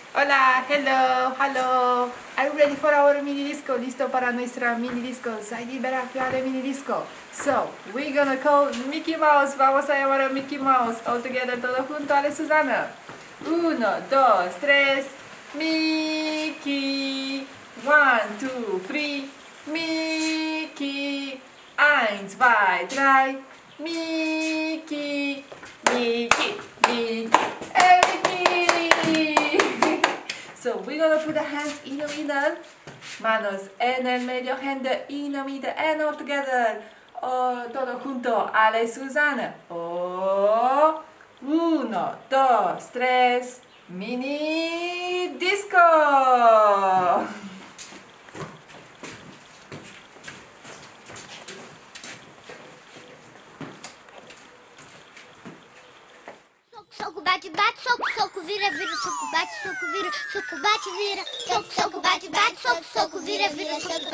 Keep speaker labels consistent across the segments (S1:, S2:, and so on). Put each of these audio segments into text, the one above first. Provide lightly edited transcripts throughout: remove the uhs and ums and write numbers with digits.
S1: Hola, hello, hello. Are you ready for our mini disco? Listo para nuestra mini disco. Zaidi Berafia de mini disco. So, we're gonna call Mickey Mouse. Vamos a llamar a Mickey Mouse. All together, todo junto. Ale, Susana. 1, 2, 3. Mickey. 1, 2, 3. Mickey. 1, 2, 3. Mickey. Mickey. Mickey. Hey, Mickey. So we're gonna put the hands in the middle, manos en el medio, hand in the middle, and all together. Oh, todo junto. Ale, Susana. Oh, 1, 2, 3. Mini disco.
S2: Soco, bate, bate, soco, soco, vira, vira, soco, bate, soco, vira, vira. Soco, soco, bate, bate, soco, soco, vira, vira, soco,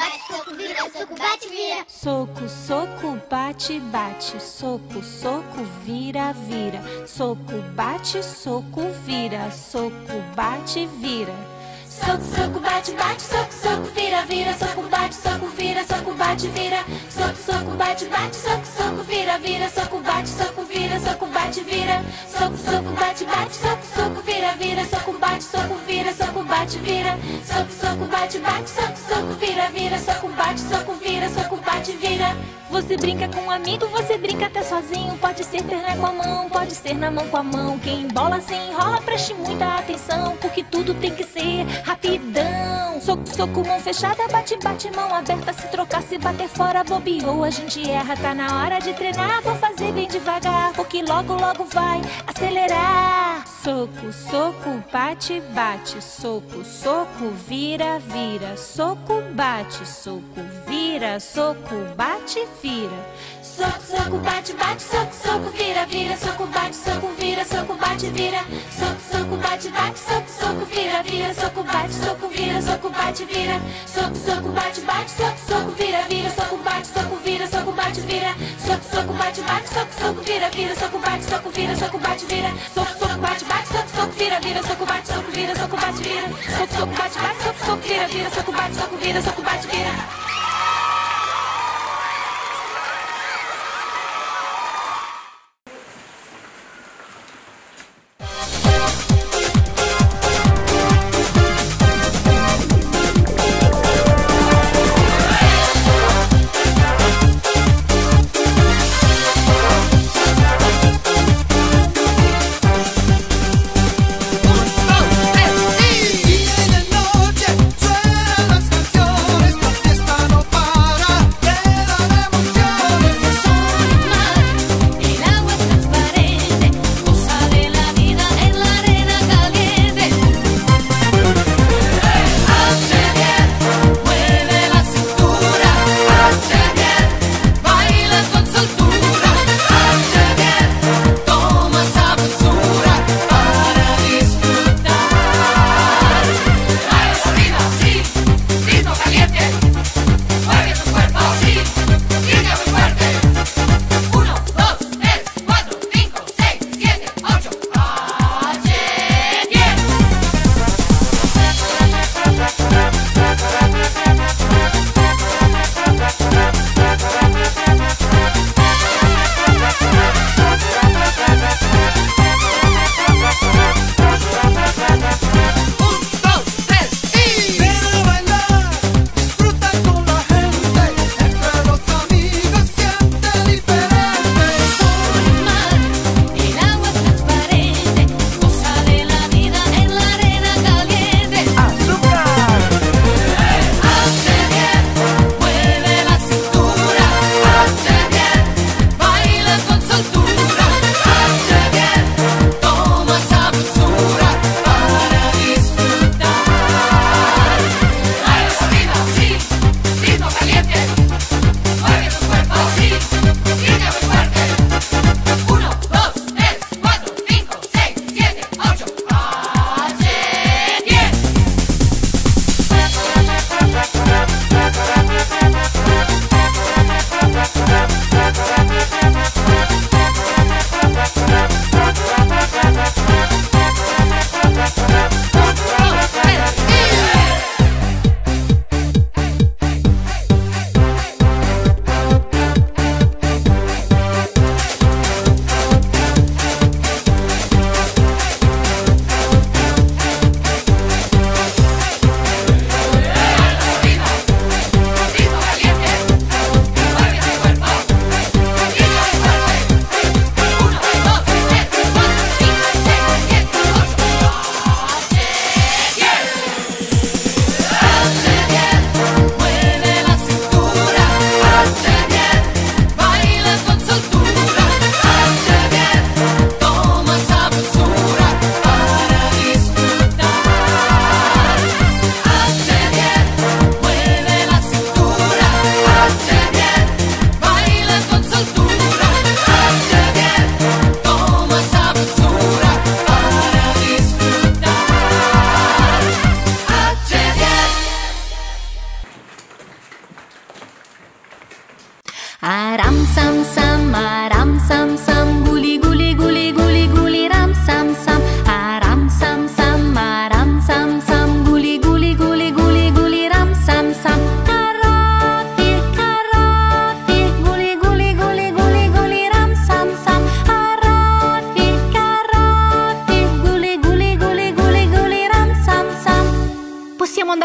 S2: bate, vira.
S3: Soco, soco, bate, bate, soco, soco, vira, vira. Soco, bate, soco, vira, soco, bate, vira.
S4: Soco, soco, bate, bate, soco, soco, vira, vira, soco, bate, soco, vira, soco, bate, vira. Soco, soco, bate, bate, soco, soco, vira, vira, soco, bate, soco, vira, soco, bate, vira. Soco, soco, bate, bate, soco, soco, vira, vira, soco, bate, soco, vira, soco, bate, vira. Soco, soco, bate, bate, soco, soco, vira, vira, soco, bate, soco, vira, soco, bate, vira.
S3: Você brinca com um amigo, você brinca até sozinho. Pode ser perna com a mão, pode ser na mão com a mão. Quem bola se enrola, preste muita atenção, porque tudo tem que ser rapidão. Soco, soco, mão fechada, bate, bate, mão aberta. Se trocar, se bater fora, bobeou, a gente erra. Tá na hora de treinar, vou fazer bem devagar, porque logo, logo vai acelerar. Soco, soco, bate, bate. Soco, soco, vira, vira. Soco, bate, soco, vira. Soco, bate, vira.
S4: Soco, soco, bate, bate, soco, soco, vira, vira. Soco, bate, soco, vira, soco, bate, vira. Soco, soco, bate, bate, soco, soco, vira, vira. Soco, bate, soco, vira, soco, bate, vira. Soco, soco, bate, bate, soco, soco, vira, vira. Soco, bate, soco, vira, soco, bate, vira. Soco, soco, bate, bate, soco, soco, vira, vira. Soco, bate, soco, vira, soco, bate, vira. Soco, soco, bate, bate, soco, soco, vira, vira. Soco, bate, soco, vira, soco, bate, vira. Soco, soco, bate, bate, soco, soco, vira, vira. Soco, bate, soco, vira, soco, bate, vira.
S5: Noche suenan las canciones, esta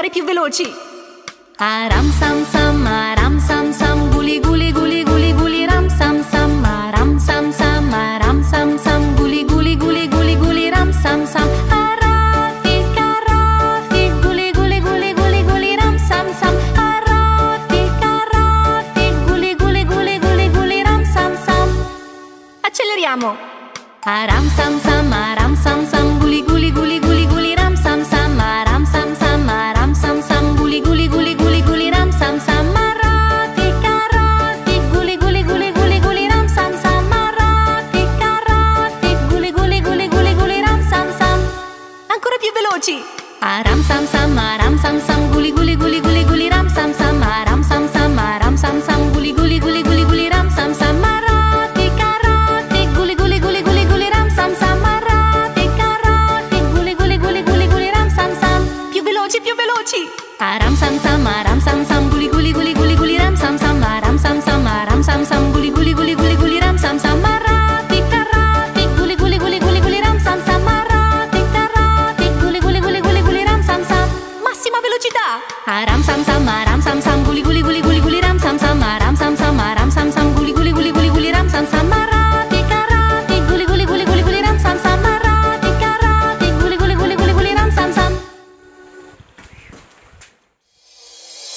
S3: andare più veloci. Aram sam sam, aram sam sam, guli guli guli guli guli ram sam sam, aram sam sam, aram sam sam, guli guli guli guli guli ram sam sam. Arafik, arafik, guli guli guli guli guli ram sam sam. Arafik, arafik, guli guli guli guli guli ram sam sam. Acceleriamo. Aram sam sam, guli guli guli guli guli ram sam sam. Aram sam sam, guli guli guli guli guli ram sam sam. Arafik, arafik, guli guli guli guli guli ram sam sam. Arafik, arafik, guli guli guli guli guli ram sam sam. Ancora più veloci. Aram sam sam, guli guli guli guli guli ram sam sam. Aram sam sam, guli guli guli guli guli ram sam sam. Arafik, arafik, guli guli guli guli guli ram sam sam. Arafik, arafik, guli guli guli guli guli ram sam sam. Più veloci, più veloci. Aram sam sam, guli guli guli guli guli ram sam sam. Aram sam sam, guli guli guli guli guli ram sam sam. Arafik, arafik, guli guli guli guli guli ram sam sam. Arafik, arafik, guli guli guli guli guli ram sam sam. Massima velocità. Aram sam sam, guli guli guli guli guli ram sam sam. Aram sam sam, guli guli guli guli guli ram sam sam. Arafik, arafik, guli guli guli guli guli ram sam sam. Arafik, arafik, guli guli guli guli guli ram sam sam.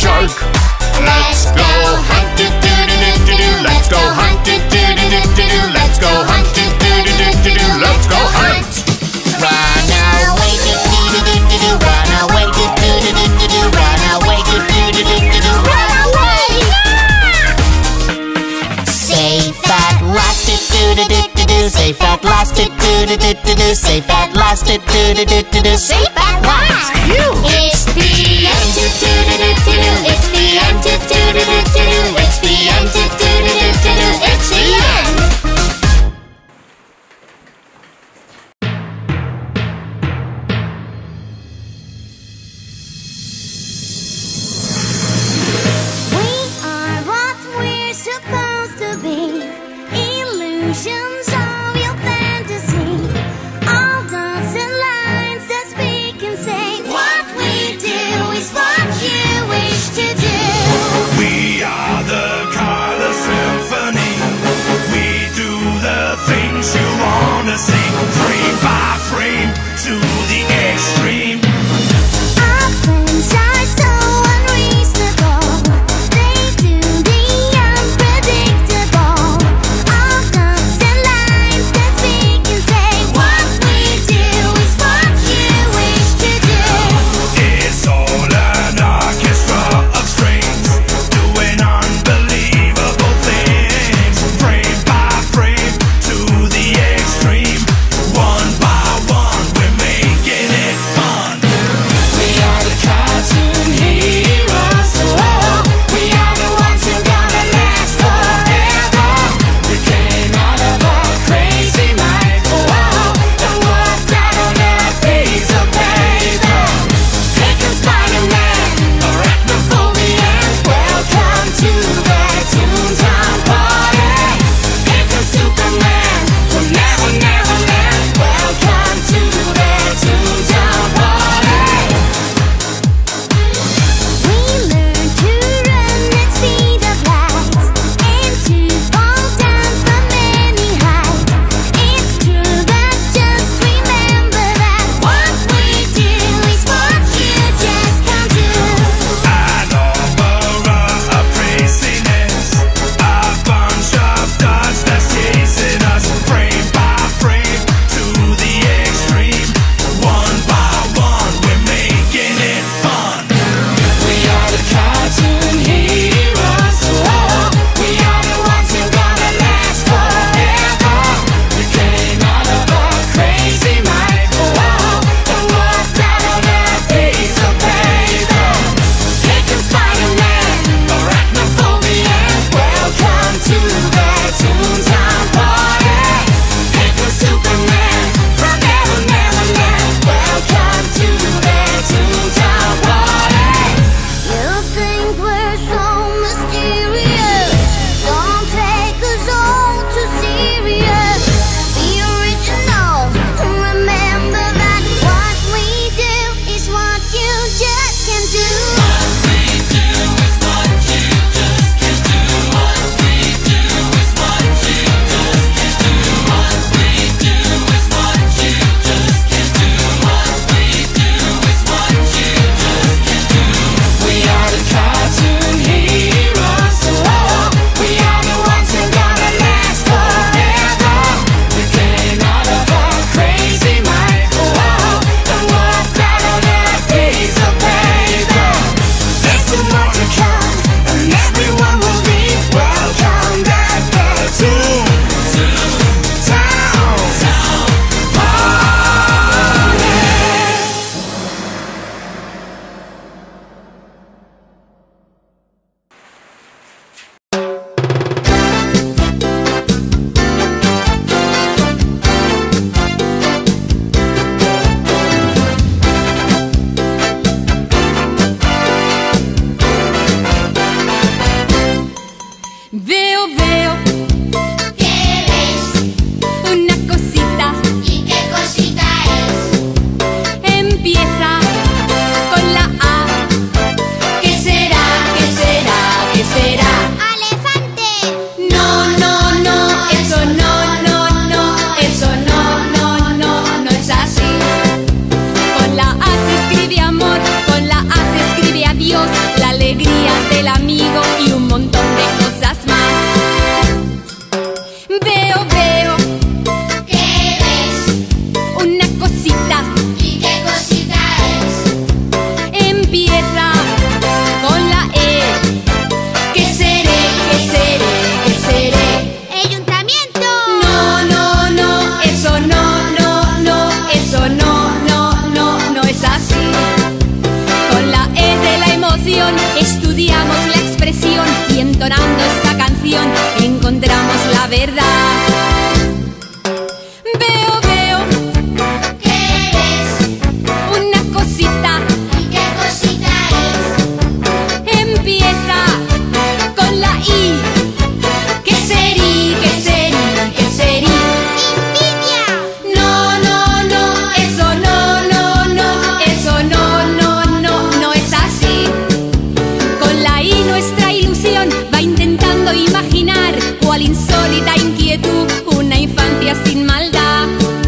S5: shark. Let's go hunt it, do-do-do-do-do. Let's go hunt it, do-do-do-do-do. Let's go hunt it, do-do-do-do-do. Let's go hunt. Run away, do-do-do-do-do. Run away, do-do-do-do-do. Run away, do-do-do-do-do. Run away. Safe at last, do-do-do-do-do. Safe at last, do-do-do-do-do. Safe at last, do-do-do-do-do. Safe at last. It's the end, do-do-do-do-do. It's the end, do-do-do-do-do. It's the end, do-do-do-do-do. It's the end.
S2: We are what we're supposed to be. Illusions of your fantasy. All dots and lines that speak
S6: entonando esta canción encontramos la verdad. Veo, veo,
S2: ¿qué eres?
S6: una cosita,
S2: ¿Y qué cosita es?
S6: empieza con la I. ¿Qué serí, qué serí, qué serí?
S2: ¡Envidia!
S6: No, no, no, eso no, no, no, eso no, no, no, no es así. Con la I nuestra ilusión va intentando imaginar cuál insólita inquietud, una infancia sin maldad.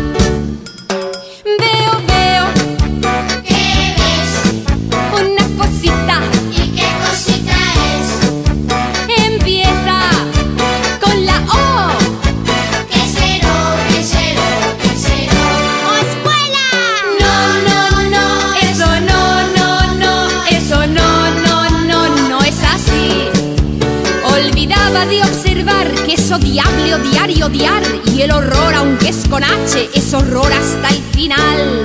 S6: Veo, veo,
S2: ¿Qué ves?
S6: una cosita,
S2: ¿Y qué cosita es?
S6: empieza con la O.
S2: ¿Qué será? ¿Qué será? ¿Qué será? ¡O escuela!
S6: No, no, no, eso no, no, no, eso no, no, no, no es así. Olvidaba de observar que es odiable odiar y odiar, y el horror, aunque es con H, es horror hasta el final.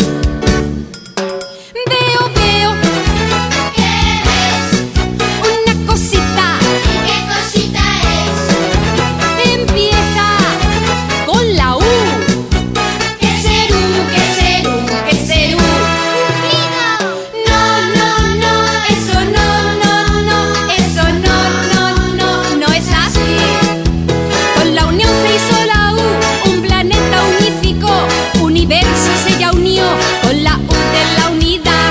S6: Veo, veo,
S2: ¿Qué ves?
S6: una cosita,
S2: ¿Y qué cosita es?
S6: empieza con la U. ¿Qué serú, qué serú, qué serú?
S2: ¡Cumplido!
S6: No, no, no, eso no, no, no, eso no, no, no, no es así. Con la unión se hizo la U, un planeta unificó, universo se ya unió con la U de la unidad.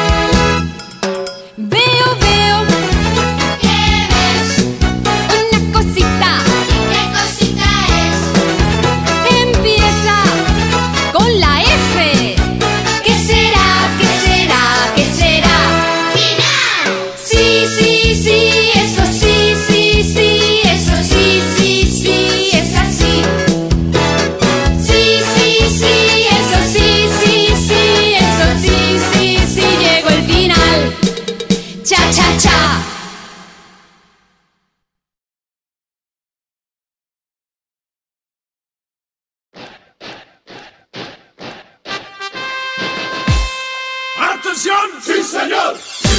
S6: Veo, veo,
S2: ¿Qué ves?
S6: una cosita,
S2: ¿Y qué cosita es?
S6: empieza con la F. ¿Qué será, qué será, qué será?
S2: ¡Final!
S6: Sí, sí, sí, eso sí, sí, sí, eso sí, sí, sí, es así. Sí, sí, sí, eso sí, sí, sí, eso sí, sí, sí, llegó el final. Cha, cha, cha.
S7: ¡Atención! ¡Sí, señor!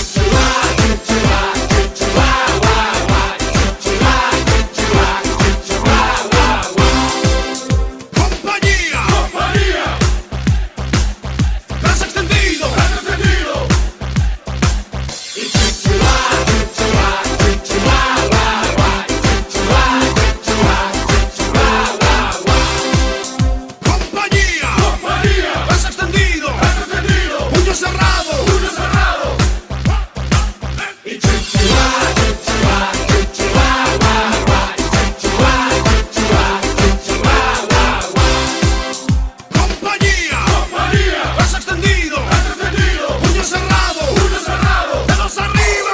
S7: ¡Compañía! ¡Compañía! ¡Gas extendido! ¡Gas extendido! ¡Compañía! ¡Compañía! ¡Gas extendido! ¡Gas extendido! ¡Puño cerrado! ¡Puño cerrado! ¡Compañía! ¡Compañía! ¡Gas extendido! ¡Gas extendido! ¡Puño cerrado! ¡Puño cerrado! ¡Dedos arriba!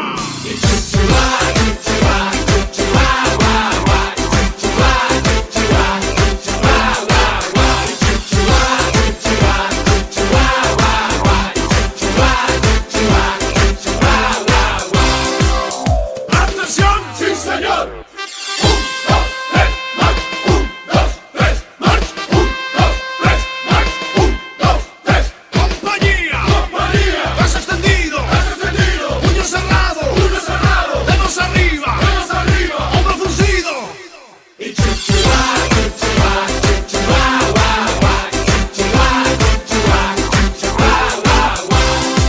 S7: ¡Atención! ¡Sí, señor! ¡Un, dos, tres, march! ¡Un, dos, tres, march! ¡Un, dos, tres, march! ¡Un, dos, tres! ¡Compañía! ¡Compañía! ¡Gas extendido! ¡Gas extendido! ¡Puño cerrado! ¡Puño cerrado! ¡Dedos arriba! ¡Dedos arriba! ¡Hombro fruncido!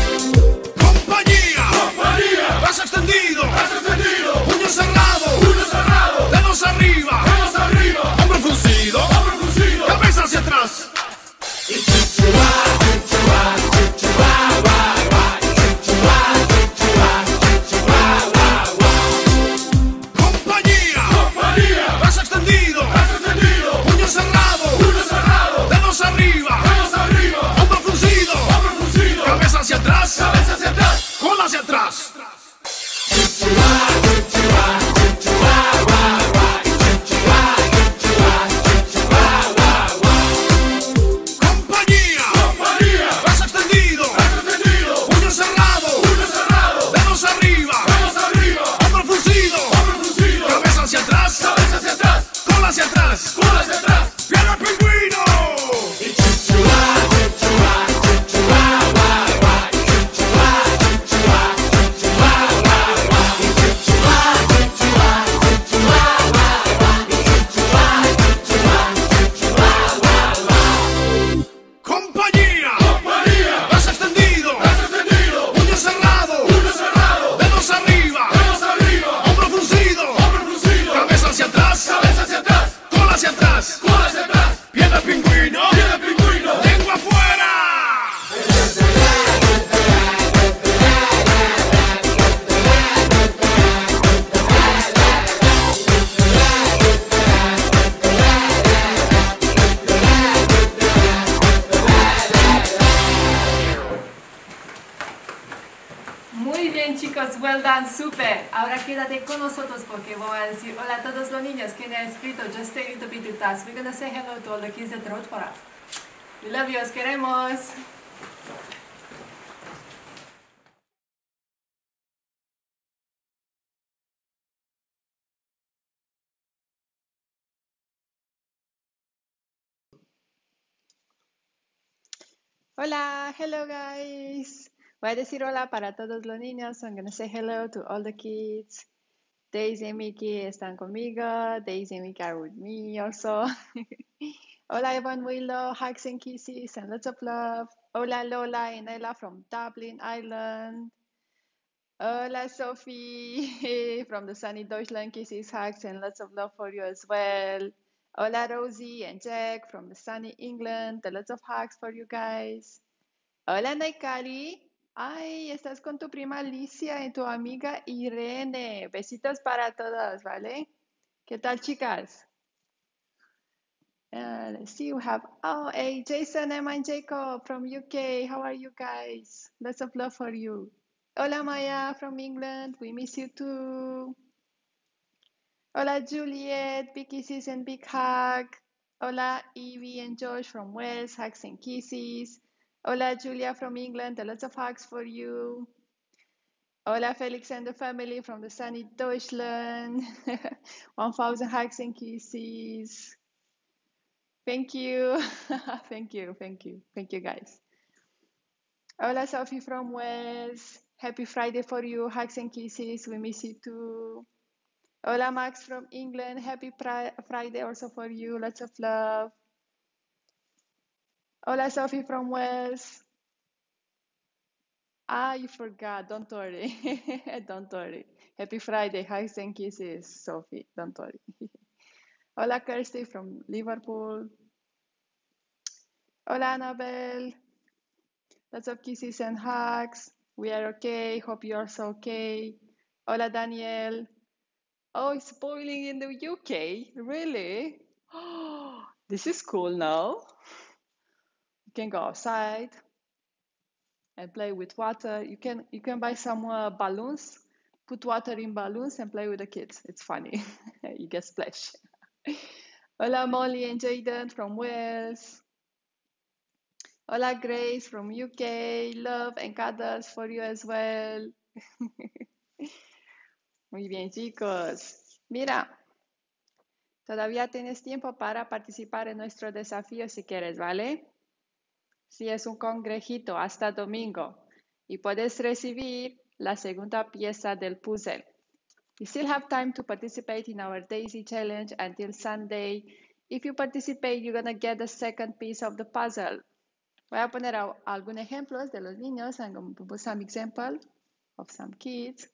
S7: ¡Compañía! ¡Compañía! ¡Gas extendido! ¡Gas extendido! ¡Puño cerrado! ¡Puño cerrado!
S1: están súper. Ahora quédate con nosotros porque vamos a decir hola a todos los niños que han escrito Just stay a little bit with us. We're going to say hello to all the kids that wrote for us. We love you, os queremos.
S8: Hola, hello guys. Voy a decir hola para todos los niños. I'm gonna say hello to all the kids. Daisy and Mickey están conmigo. Daisy and Mickey are with me also. Hola, Evan Willow. Hugs and kisses and lots of love. Hola, Lola and Ella from Dublin, Ireland. Hola, Sophie from the sunny Deutschland. Kisses, hugs and lots of love for you as well. Hola, Rosie and Jack from the sunny England. Lots of hugs for you guys. Hola, Naikari. Ay, estás con tu prima Alicia y tu amiga Irene. Besitos para todas, ¿vale? ¿Qué tal, chicas? Let's see, we have, oh, hey, Jason, Emma, and Jacob from UK. How are you guys? Lots of love for you. Hola, Maya from England. We miss you too. Hola, Juliet. Big kisses and big hug. Hola, Evie and Josh from Wales. Hugs and kisses. Hola, Julia from England. Lots of hugs for you. Hola, Felix and the family from the sunny Deutschland. 1,000 hugs and kisses. Thank you. Thank you. Thank you. Thank you, guys. Hola, Sophie from Wales. Happy Friday for you. Hugs and kisses. We miss you too. Hola, Max from England. Happy Friday also for you. Lots of love. Hola, Sophie from Wales. Ah, you forgot. Don't worry. Don't worry. Happy Friday. Hugs and kisses, Sophie. Don't worry. Hola, Kirsty from Liverpool. Hola, Annabelle. Lots of kisses and hugs. We are okay. Hope you are also okay. Hola, Daniel. Oh, it's boiling in the UK. Really? Oh, this is cool now. You can go outside and play with water. You can buy some balloons, put water in balloons and play with the kids. It's funny. You get splashed. Hola, Molly and Jaden from Wales. Hola, Grace from UK. Love and cuddles for you as well. Muy bien, chicos. Mira, todavía tienes tiempo para participar en nuestro desafío si quieres, ¿vale? Si es un congrejito hasta domingo y puedes recibir la segunda pieza del puzzle. You still have time to participate in our Daisy Challenge until Sunday. If you participate, you're going to get the second piece of the puzzle. Voy a poner algunos ejemplos de los niños. I'm going to put some example of some kids.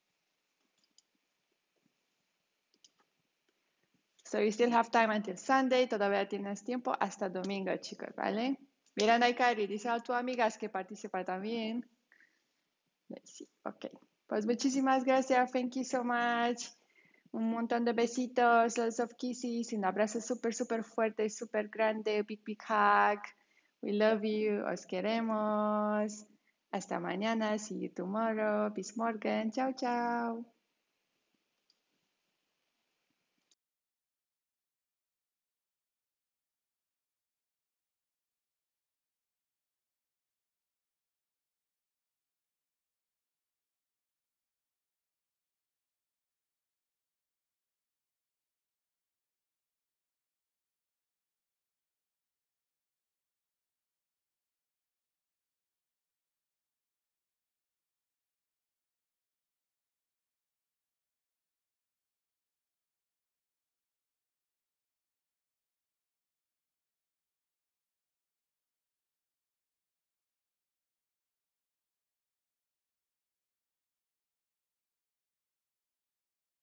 S8: So you still have time until Sunday. Todavía tienes tiempo hasta domingo, chicos, ¿vale? Mira, Naikari, dice a tus amigas que participa también. Let's see. Ok. Pues muchísimas gracias. Thank you so much. Un montón de besitos, lots of kisses, un abrazo súper, súper fuerte, súper grande, big, big hug. We love you, os queremos. Hasta mañana, see you tomorrow. Bis morgen. Chao, chao.